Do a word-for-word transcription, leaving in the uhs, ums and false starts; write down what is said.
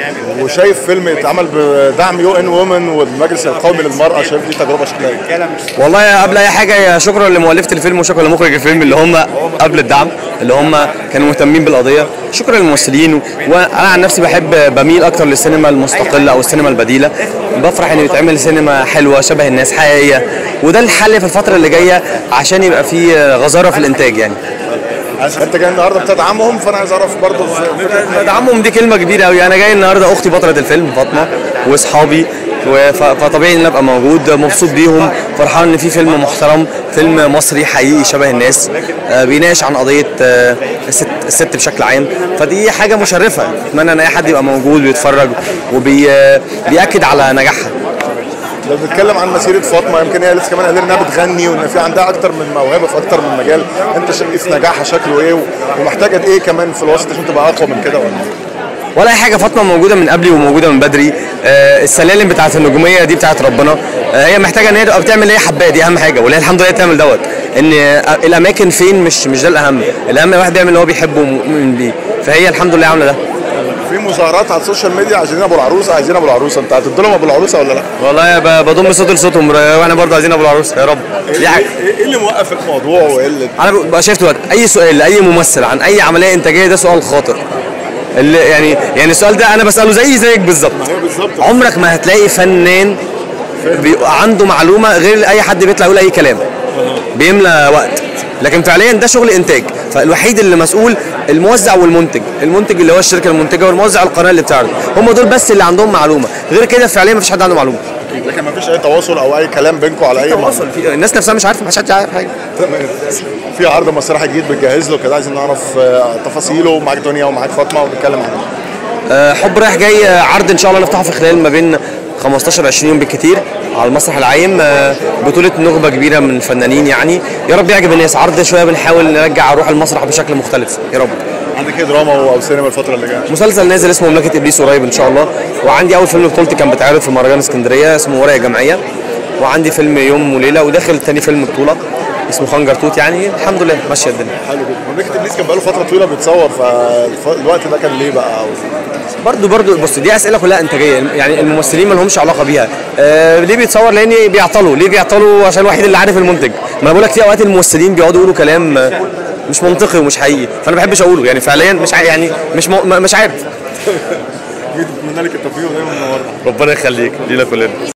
وشايف فيلم اتعمل بدعم يو ان وومن والمجلس القومي للمراه، شايف دي تجربه شكلها ايه؟ والله قبل اي حاجه شكرا لمؤلفه الفيلم وشكرا لمخرج الفيلم اللي هم قبل الدعم، اللي هم كانوا مهتمين بالقضيه. شكرا للممثلين. وانا عن نفسي بحب بميل اكتر للسينما المستقله او السينما البديله. بفرح ان يتعمل سينما حلوه شبه الناس حقيقيه، وده الحل في الفتره اللي جايه عشان يبقى في غزاره في الانتاج. يعني انت جاي النهارده بتدعمهم، فانا عايز اعرف برضه بدعمهم دي كلمه كبيره قوي. انا جاي النهارده اختي بطله الفيلم فاطمه واصحابي، فطبيعي ان ابقى موجود مبسوط بيهم، فرحان ان في فيلم محترم، فيلم مصري حقيقي شبه الناس بيناقش عن قضيه الست, الست بشكل عام. فدي حاجه مشرفه، اتمنى ان اي حد يبقى موجود ويتفرج وبيأكد على نجاحها. لو بنتكلم عن مسيره فاطمه، يمكن هي لسه كمان قادره انها بتغني وان في عندها اكتر من موهبه في اكتر من مجال، انت شايف نجاحها شكله ايه ومحتاجه ايه كمان في الوسط عشان تبقى اقوى من كده ولا ولا اي حاجه؟ فاطمه موجوده من قبلي وموجوده من بدري. آه السلالم بتاعه النجوميه دي بتاعه ربنا. آه هي محتاجه ان هي تبقى بتعمل اللي هي حباه، دي اهم حاجه، واللي الحمد لله تعمل دوت. ان الاماكن فين مش مش ده الاهم، الاهم واحد بيعمل اللي هو بيحبه ومؤمن بيه، فهي الحمد لله عامله ده. في مظاهرات على السوشيال ميديا عايزين ابو العروسه عايزين ابو العروسه، انت هتدي لهم ابو العروسه ولا لا؟ والله بضم صوت لصوتهم، واحنا برضه عايزين ابو العروسه يا رب. دي حاجه ايه اللي موقف الموضوع وايه اللي انا بقى شايف دلوقتي اي سؤال لاي ممثل عن اي عمليه انتاجيه ده سؤال خاطر. اللي يعني يعني السؤال ده انا بساله زي زيك بالظبط. عمرك ما هتلاقي فنان بيبقى عنده معلومه غير اي حد بيطلع يقول اي كلام بيملى وقت، لكن فعليا ده شغل انتاج. فالوحيد اللي مسؤول الموزع والمنتج، المنتج اللي هو الشركه المنتجه والموزع القناه اللي بتعرض، هم دول بس اللي عندهم معلومه، غير كده فعليا ما فيش حد عنده معلومه. لكن ما فيش اي تواصل او اي كلام بينكم على اي تواصل، في الناس نفسها مش عارفه، ما حدش عارف حاجه. في عرض مسرحي جديد بتجهز له كده، عايزين نعرف تفاصيله، معاك دنيا ومعاك فاطمه ونتكلم عنه. أه حب رايح جاي، عرض ان شاء الله نفتحه في خلال ما بين خمستاشر عشرين يوم بالكتير على المسرح العايم، بطولة نخبة كبيرة من الفنانين. يعني يا رب يعجب الناس. عرض شوية بنحاول نرجع روح المسرح بشكل مختلف يا رب. عندك ايه دراما او سينما الفترة اللي جاية؟ مسلسل نازل اسمه مملكة ابليس قريب ان شاء الله، وعندي اول فيلم بطولتي كان بيتعرض في مهرجان اسكندرية اسمه ورقة جمعية، وعندي فيلم يوم وليلة، وداخل تاني فيلم بطولة اسمه خنجر توت. يعني الحمد لله ماشية الدنيا. حلو جدا. مملكة ابليس كان بقاله فترة طويلة بيتصور، فالوقت ده كان ليه بقى؟ برضو برضو بص، دي اسئله كلها انتاجيه، يعني الممثلين ما لهمش علاقه بيها. آه ليه بيتصور؟ لان بيعطلوا. ليه بيعطلوا؟ عشان الوحيد اللي عارف المنتج. ما انا بقول لك في اوقات الممثلين بيقعدوا يقولوا كلام مش منطقي ومش حقيقي، فانا ما بحبش اقوله. يعني فعليا مش يعني مش مش عارف. اتمنى لك التوفيق ودايما منورنا. ربنا يخليك لينا كلنا.